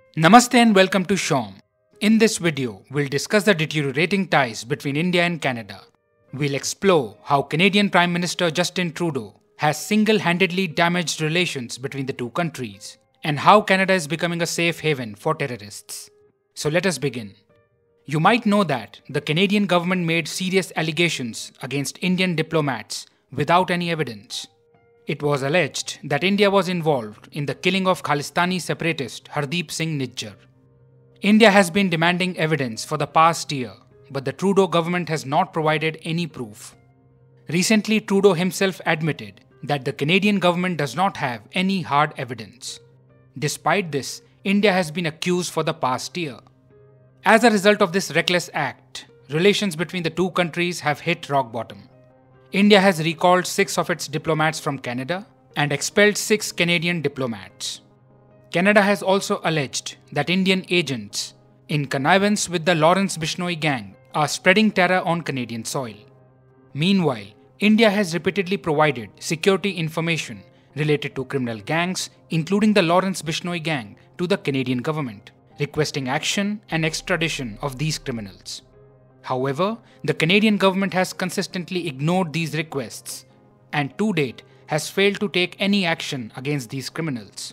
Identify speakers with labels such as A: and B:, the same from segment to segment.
A: Namaste and welcome to Shom. In this video, we'll discuss the deteriorating ties between India and Canada. We'll explore how Canadian Prime Minister Justin Trudeau has single-handedly damaged relations between the two countries, and how Canada is becoming a safe haven for terrorists. So let us begin. You might know that the Canadian government made serious allegations against Indian diplomats without any evidence. It was alleged that India was involved in the killing of Khalistani separatist Hardeep Singh Nijjar. India has been demanding evidence for the past year, but the Trudeau government has not provided any proof. Recently, Trudeau himself admitted that the Canadian government does not have any hard evidence. Despite this, India has been accused for the past year. As a result of this reckless act, relations between the two countries have hit rock bottom. India has recalled 6 of its diplomats from Canada and expelled 6 Canadian diplomats. Canada has also alleged that Indian agents, in connivance with the Lawrence Bishnoi gang, are spreading terror on Canadian soil. Meanwhile, India has repeatedly provided security information related to criminal gangs, including the Lawrence Bishnoi gang, to the Canadian government, requesting action and extradition of these criminals. However, the Canadian government has consistently ignored these requests and to date has failed to take any action against these criminals.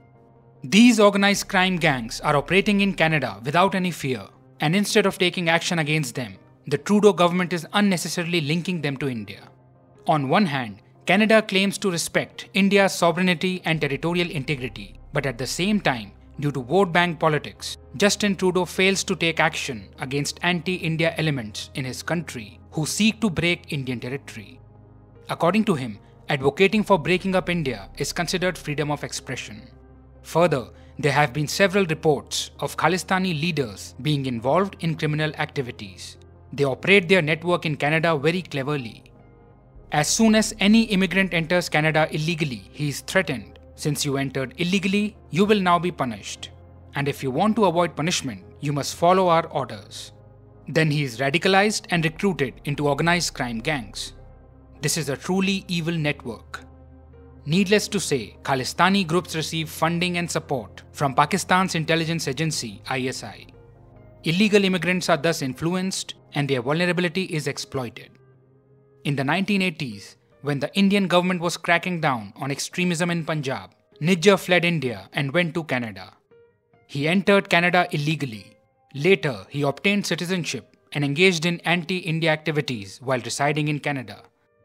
A: These organized crime gangs are operating in Canada without any fear, and instead of taking action against them, the Trudeau government is unnecessarily linking them to India. On one hand, Canada claims to respect India's sovereignty and territorial integrity, but at the same time, due to vote bank politics, Justin Trudeau fails to take action against anti-India elements in his country who seek to break Indian territory. According to him, advocating for breaking up India is considered freedom of expression. Further, there have been several reports of Khalistani leaders being involved in criminal activities. They operate their network in Canada very cleverly. As soon as any immigrant enters Canada illegally, he is threatened. Since you entered illegally, you will now be punished. And if you want to avoid punishment, you must follow our orders. Then he is radicalized and recruited into organized crime gangs. This is a truly evil network. Needless to say, Khalistani groups receive funding and support from Pakistan's intelligence agency ISI. Illegal immigrants are thus influenced and their vulnerability is exploited. In the 1980s, when the Indian government was cracking down on extremism in Punjab, Nijjar fled India and went to Canada. He entered Canada illegally. Later, he obtained citizenship and engaged in anti-India activities while residing in Canada.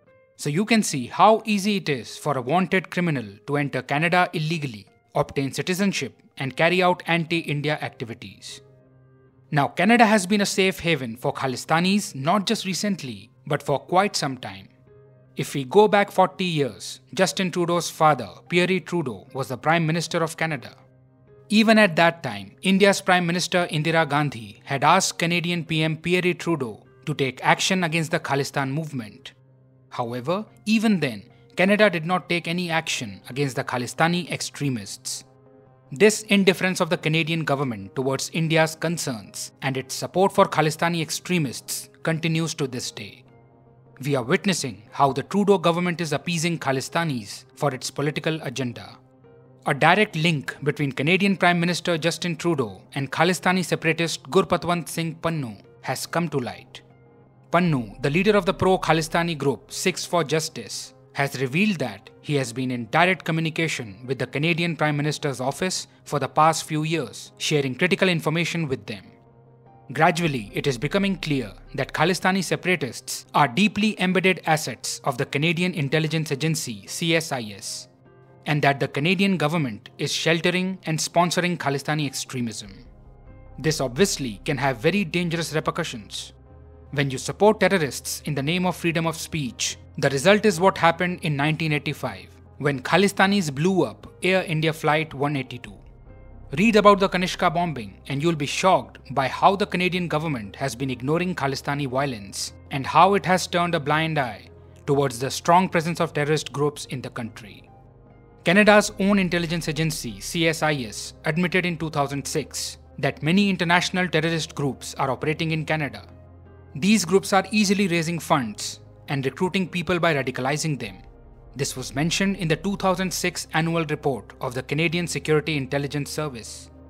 A: So you can see how easy it is for a wanted criminal to enter Canada illegally, obtain citizenship, and carry out anti-India activities. Now, Canada has been a safe haven for Khalistanis not just recently, but for quite some time. If we go back 40 years, Justin Trudeau's father, Pierre Trudeau, was the Prime Minister of Canada. Even at that time, India's Prime Minister Indira Gandhi had asked Canadian PM Pierre Trudeau to take action against the Khalistan movement. However, even then, Canada did not take any action against the Khalistani extremists. This indifference of the Canadian government towards India's concerns and its support for Khalistani extremists continues to this day. We are witnessing how the Trudeau government is appeasing Khalistanis for its political agenda. A direct link between Canadian Prime Minister Justin Trudeau and Khalistani separatist Gurpatwant Singh Pannu has come to light. Pannu, the leader of the pro-Khalistani group Sikhs for Justice, has revealed that he has been in direct communication with the Canadian Prime Minister's office for the past few years, sharing critical information with them. Gradually, it is becoming clear that Khalistani separatists are deeply embedded assets of the Canadian intelligence agency CSIS, and that the Canadian government is sheltering and sponsoring Khalistani extremism. This obviously can have very dangerous repercussions. When you support terrorists in the name of freedom of speech, the result is what happened in 1985, when Khalistanis blew up Air India Flight 182. Read about the Kanishka bombing and you'll be shocked by how the Canadian government has been ignoring Khalistani violence and how it has turned a blind eye towards the strong presence of terrorist groups in the country. Canada's own intelligence agency, CSIS, admitted in 2006 that many international terrorist groups are operating in Canada. These groups are easily raising funds and recruiting people by radicalizing them. This was mentioned in the 2006 annual report of the Canadian Security Intelligence Service.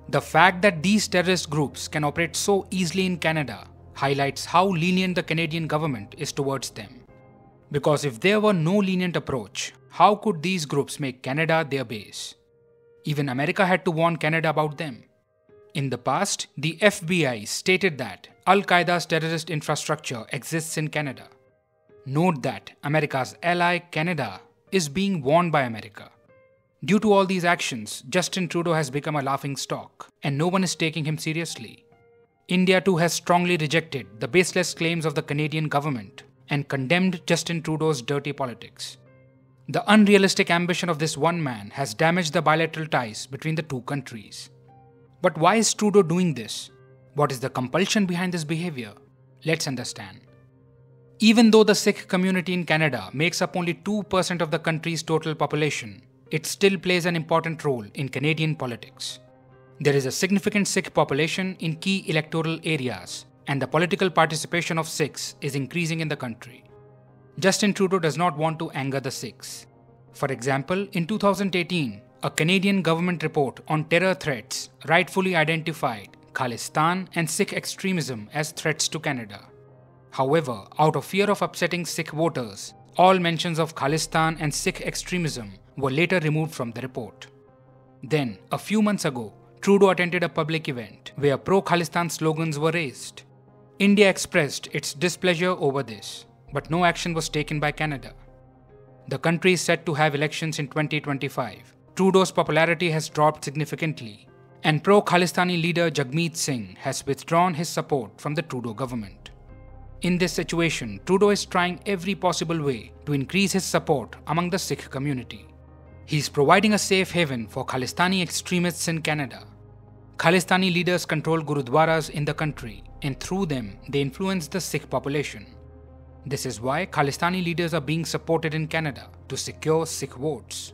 A: The fact that these terrorist groups can operate so easily in Canada highlights how lenient the Canadian government is towards them. Because if there were no lenient approach, how could these groups make Canada their base? Even America had to warn Canada about them. In the past, the FBI stated that Al-Qaeda's terrorist infrastructure exists in Canada. Note that America's ally, Canada, is being warned by America. Due to all these actions, Justin Trudeau has become a laughingstock, and no one is taking him seriously. India too has strongly rejected the baseless claims of the Canadian government and condemned Justin Trudeau's dirty politics. The unrealistic ambition of this one man has damaged the bilateral ties between the two countries. But why is Trudeau doing this? What is the compulsion behind this behavior? Let's understand. Even though the Sikh community in Canada makes up only 2% of the country's total population, it still plays an important role in Canadian politics. There is a significant Sikh population in key electoral areas, and the political participation of Sikhs is increasing in the country. Justin Trudeau does not want to anger the Sikhs. For example, in 2018, a Canadian government report on terror threats rightfully identified Khalistan and Sikh extremism as threats to Canada. However, out of fear of upsetting Sikh voters, all mentions of Khalistan and Sikh extremism were later removed from the report. Then, a few months ago, Trudeau attended a public event where pro-Khalistan slogans were raised. India expressed its displeasure over this, but no action was taken by Canada. The country is set to have elections in 2025. Trudeau's popularity has dropped significantly, and pro-Khalistani leader Jagmeet Singh has withdrawn his support from the Trudeau government. In this situation, Trudeau is trying every possible way to increase his support among the Sikh community. He is providing a safe haven for Khalistani extremists in Canada. Khalistani leaders control Gurudwaras in the country, and through them, they influence the Sikh population. This is why Khalistani leaders are being supported in Canada to secure Sikh votes.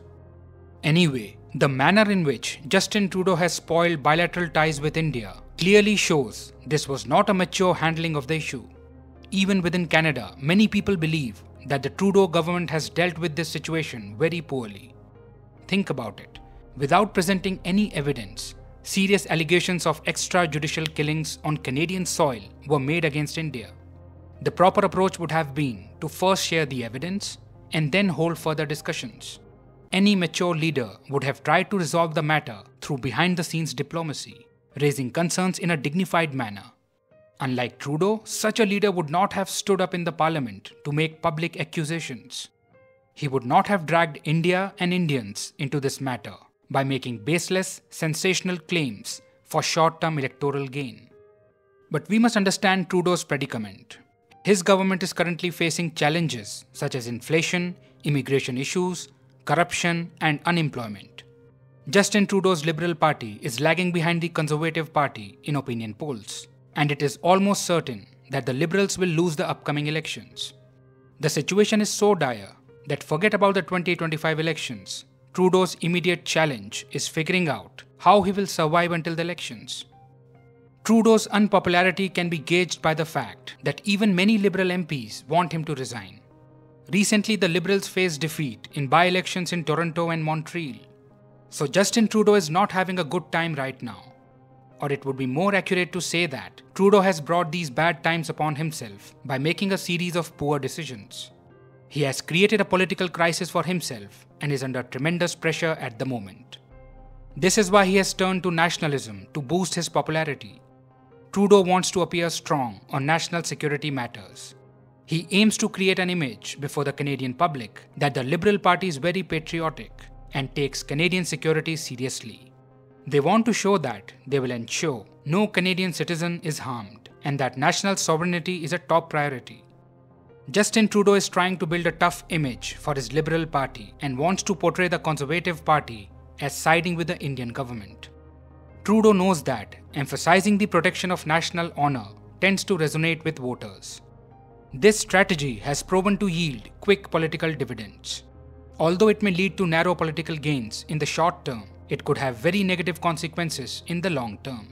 A: Anyway, the manner in which Justin Trudeau has spoiled bilateral ties with India clearly shows this was not a mature handling of the issue. Even within Canada, many people believe that the Trudeau government has dealt with this situation very poorly. Think about it. Without presenting any evidence, serious allegations of extrajudicial killings on Canadian soil were made against India. The proper approach would have been to first share the evidence and then hold further discussions. Any mature leader would have tried to resolve the matter through behind-the-scenes diplomacy, raising concerns in a dignified manner. Unlike Trudeau, such a leader would not have stood up in the parliament to make public accusations. He would not have dragged India and Indians into this matter by making baseless, sensational claims for short-term electoral gain. But we must understand Trudeau's predicament. His government is currently facing challenges such as inflation, immigration issues, corruption, and unemployment. Justin Trudeau's Liberal Party is lagging behind the Conservative Party in opinion polls, and it is almost certain that the Liberals will lose the upcoming elections. The situation is so dire that forget about the 2025 elections. Trudeau's immediate challenge is figuring out how he will survive until the elections. Trudeau's unpopularity can be gauged by the fact that even many Liberal MPs want him to resign. Recently, the Liberals faced defeat in by-elections in Toronto and Montreal. So Justin Trudeau is not having a good time right now. Or it would be more accurate to say that Trudeau has brought these bad times upon himself by making a series of poor decisions. He has created a political crisis for himself and is under tremendous pressure at the moment. This is why he has turned to nationalism to boost his popularity. Trudeau wants to appear strong on national security matters. He aims to create an image before the Canadian public that the Liberal Party is very patriotic and takes Canadian security seriously. They want to show that they will ensure no Canadian citizen is harmed and that national sovereignty is a top priority. Justin Trudeau is trying to build a tough image for his Liberal Party and wants to portray the Conservative Party as siding with the Indian government. Trudeau knows that emphasizing the protection of national honor tends to resonate with voters. This strategy has proven to yield quick political dividends. Although it may lead to narrow political gains in the short term, it could have very negative consequences in the long term.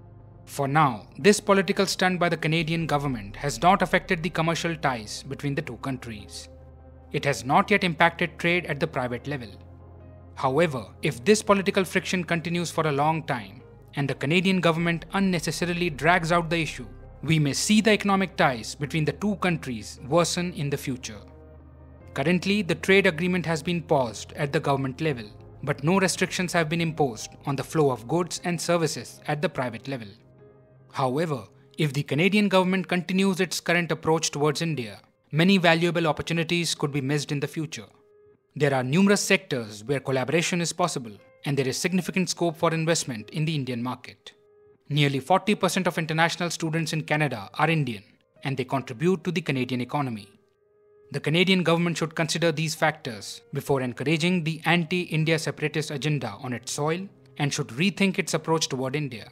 A: For now, this political stunt by the Canadian government has not affected the commercial ties between the two countries. It has not yet impacted trade at the private level. However, if this political friction continues for a long time, and the Canadian government unnecessarily drags out the issue, we may see the economic ties between the two countries worsen in the future. Currently, the trade agreement has been paused at the government level, but no restrictions have been imposed on the flow of goods and services at the private level. However, if the Canadian government continues its current approach towards India, many valuable opportunities could be missed in the future. There are numerous sectors where collaboration is possible, and there is significant scope for investment in the Indian market. Nearly 40% of international students in Canada are Indian, and they contribute to the Canadian economy. The Canadian government should consider these factors before encouraging the anti-India separatist agenda on its soil and should rethink its approach toward India.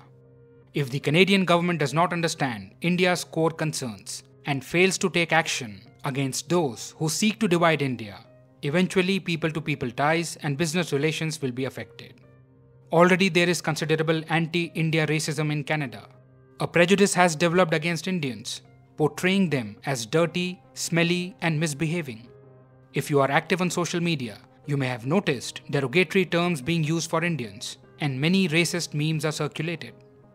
A: If the Canadian government does not understand India's core concerns and fails to take action against those who seek to divide India, eventually people-to-people ties and business relations will be affected. Already there is considerable anti-India racism in Canada. A prejudice has developed against Indians, portraying them as dirty, smelly, and misbehaving. If you are active on social media, you may have noticed derogatory terms being used for Indians, and many racist memes are circulated.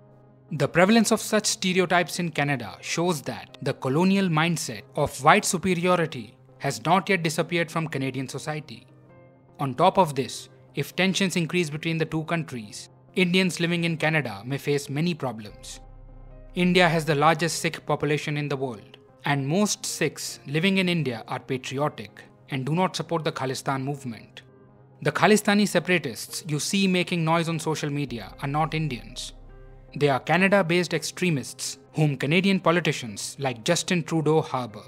A: The prevalence of such stereotypes in Canada shows that the colonial mindset of white superiority has not yet disappeared from Canadian society. On top of this, if tensions increase between the two countries, Indians living in Canada may face many problems. India has the largest Sikh population in the world, and most Sikhs living in India are patriotic and do not support the Khalistan movement. The Khalistani separatists you see making noise on social media are not Indians. They are Canada-based extremists whom Canadian politicians like Justin Trudeau harbor.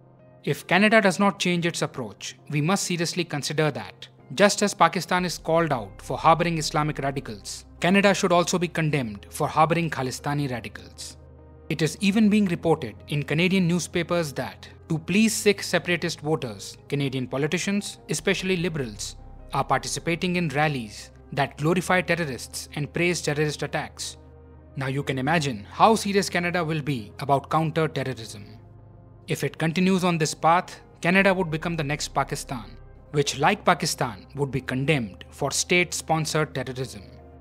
A: If Canada does not change its approach, we must seriously consider that, just as Pakistan is called out for harboring Islamic radicals, Canada should also be condemned for harboring Khalistani radicals. It is even being reported in Canadian newspapers that, to please Sikh separatist voters, Canadian politicians, especially Liberals, are participating in rallies that glorify terrorists and praise terrorist attacks. Now you can imagine how serious Canada will be about counter-terrorism. If it continues on this path, Canada would become the next Pakistan, which, like Pakistan, would be condemned for state-sponsored terrorism.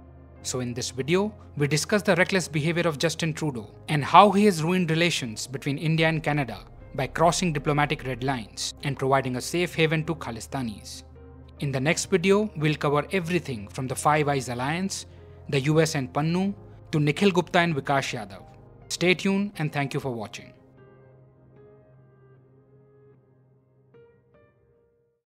A: So in this video, we discuss the reckless behavior of Justin Trudeau and how he has ruined relations between India and Canada by crossing diplomatic red lines and providing a safe haven to Khalistanis. In the next video, we'll cover everything from the Five Eyes Alliance, the US and Pannu, to Nikhil Gupta and Vikash Yadav. Stay tuned and thank you for watching.